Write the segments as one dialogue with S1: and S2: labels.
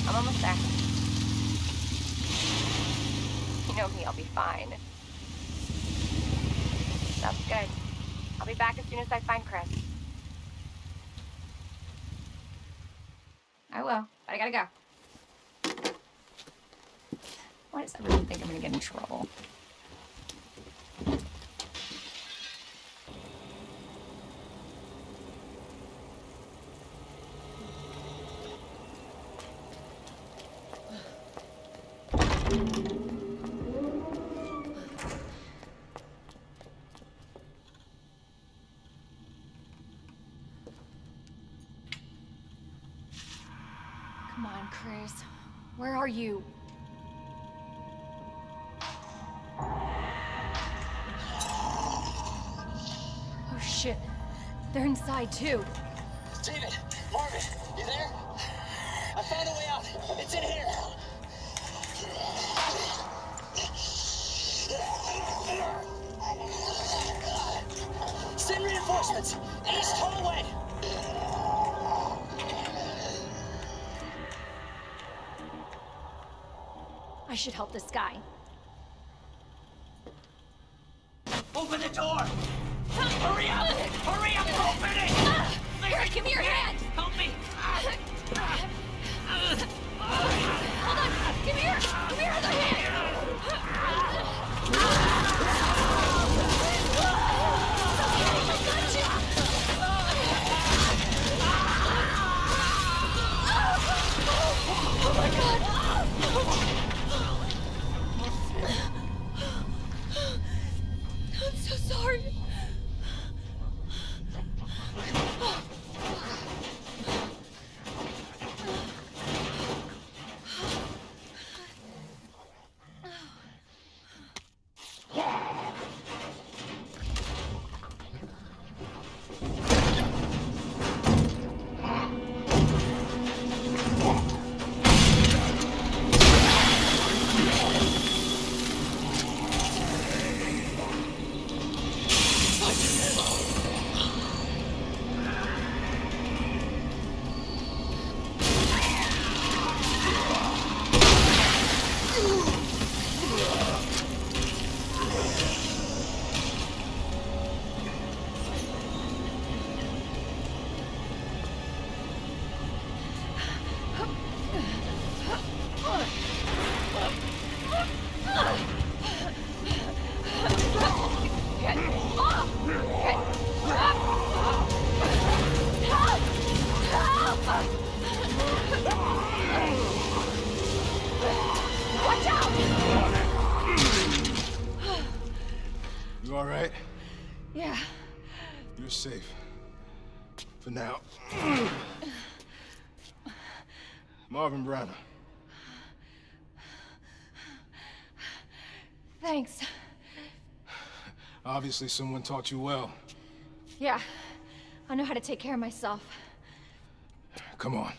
S1: I'm almost there. You know me, I'll be fine. That's good. I'll be back as soon as I find Chris. I will, but I gotta go. Why does everyone think I'm gonna get in trouble?
S2: Come on, Chris. Where are you? Oh shit. They're inside too.
S3: David! Marvin! You there? I found a way out! It's in here! Send reinforcements! East hallway!
S2: I should help this guy.
S3: Open the door! Hurry up! Hurry up! Open it!
S2: Here, give me your hand!
S3: Help me!
S2: Hold on! Give me your other hand! Oh my god! I'm so sorry.
S4: You all right?
S2: Yeah.
S4: You're safe. For now. Marvin Branagh.
S2: Thanks.
S4: Obviously someone taught you well.
S2: Yeah. I know how to take care of myself.
S4: Come on.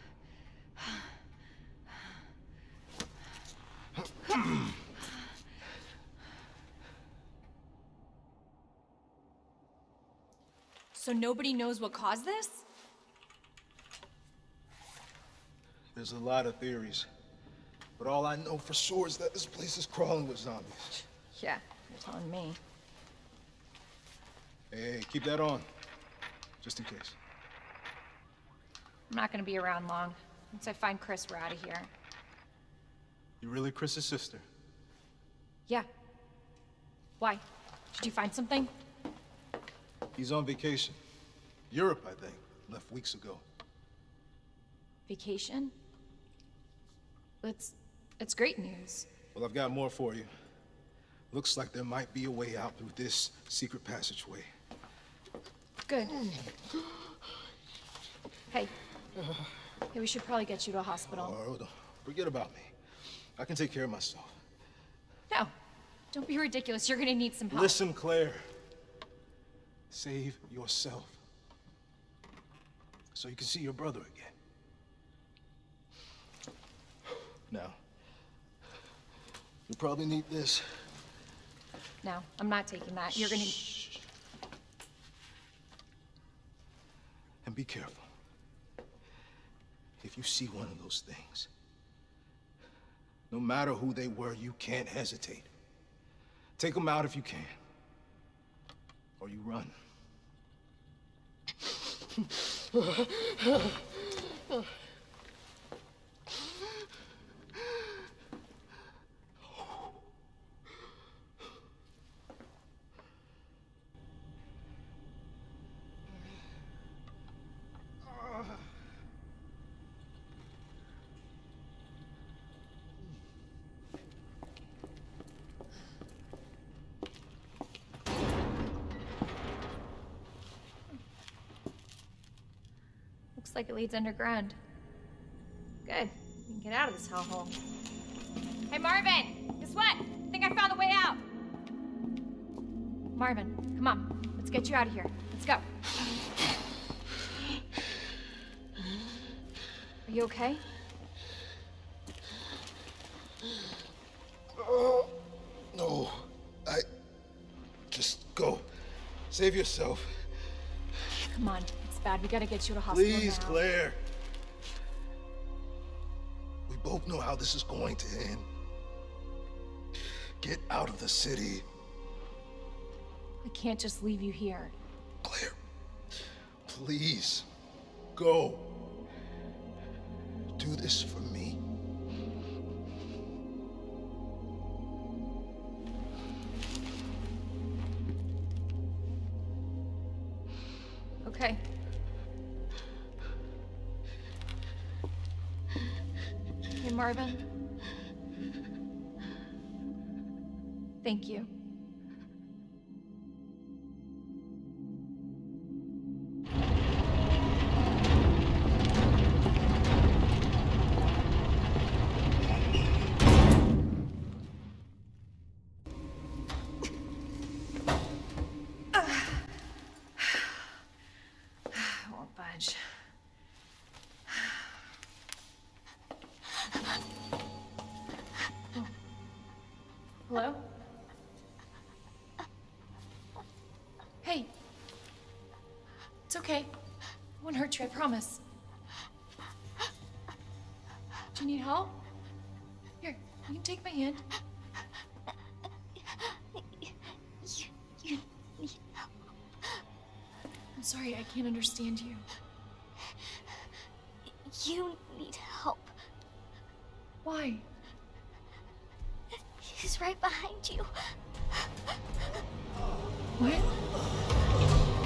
S2: So nobody knows what caused this?
S4: There's a lot of theories. But all I know for sure is that this place is crawling with zombies.
S2: Yeah, you're telling me.
S4: Hey, keep that on. Just in case.
S2: I'm not gonna be around long. Once I find Chris, we're out of here.
S4: You really Chris's sister?
S2: Yeah. Why? Did you find something?
S4: He's on vacation. Europe, I think. Left weeks ago.
S2: Vacation? It's great news.
S4: Well, I've got more for you. Looks like there might be a way out through this secret passageway.
S2: Good. Hey. Hey, we should probably get you to a hospital.
S4: Oh, forget about me. I can take care of myself.
S2: No. Don't be ridiculous. You're gonna need some help.
S4: Listen, Claire. Save yourself. So you can see your brother again. Now, you'll probably need this.
S2: No, I'm not taking that. You're gonna...
S4: Shh. And be careful. If you see one of those things, No matter who they were, you can't hesitate. Take them out if you can. Or you run.
S2: Looks like it leads underground. Good. We can get out of this hellhole. Hey, Marvin! Guess what? I think I found the way out! Marvin, come on. Let's get you out of here. Let's go. Are you okay?
S4: No. Just go. Save yourself.
S2: Come on. It's bad. We gotta get you to hospital
S4: Please,
S2: now.
S4: Claire. We both know how this is going to end. Get out of the city.
S2: I can't just leave you here.
S4: Claire, please, go. Do this for me.
S2: Okay. Hey, Marvin. Thank you. I won't budge. Oh. Hello? Hey. It's okay. I won't hurt you, I promise. Do you need help? Here, you can take my hand.
S5: You need help.
S2: I'm sorry, I can't understand you.
S5: You need help.
S2: Why?
S5: He's right behind you.
S2: What?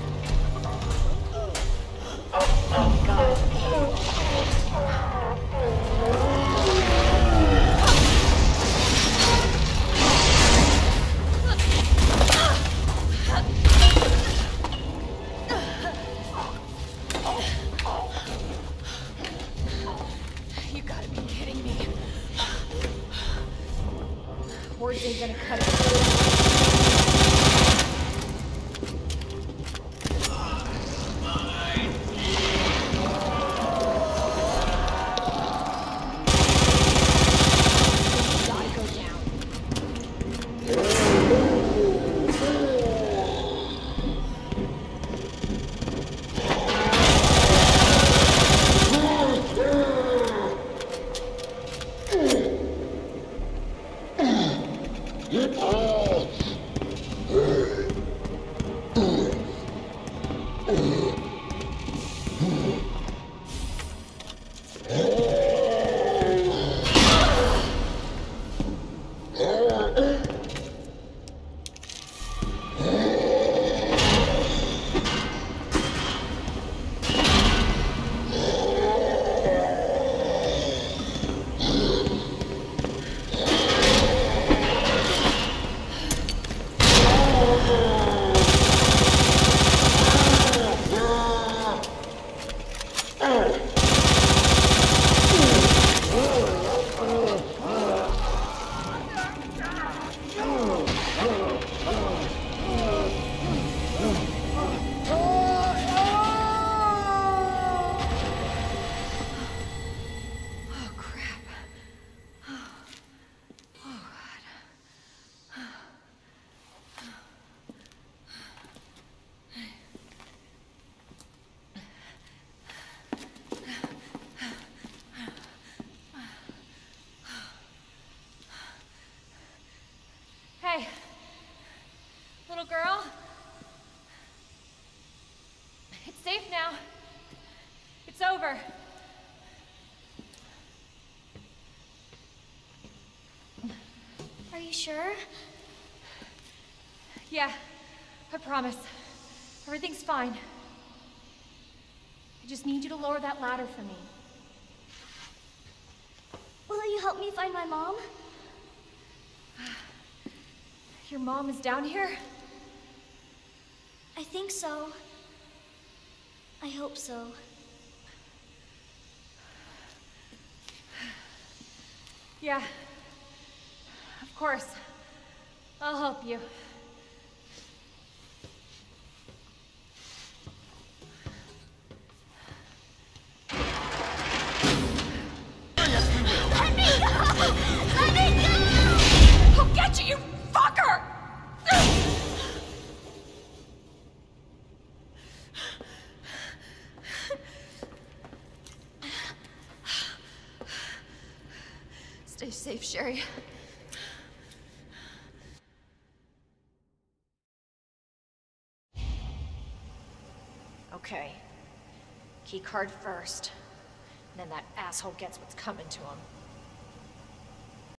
S2: You gotta be kidding me. Words ain't gonna cut it. Gotta go down. little girl. It's safe now. It's over.
S5: Are you sure?
S2: Yeah, I promise. Everything's fine. I just need you to lower that ladder for me.
S5: Will you help me find my mom?
S2: Your mom is down here?
S5: I think so. I hope so.
S2: Yeah. Of course. I'll help you.
S5: Let me go! Let me go!
S2: I'll get you, you fucker! Stay safe, Sherry. Okay. Key card first. And then that asshole gets what's coming to him.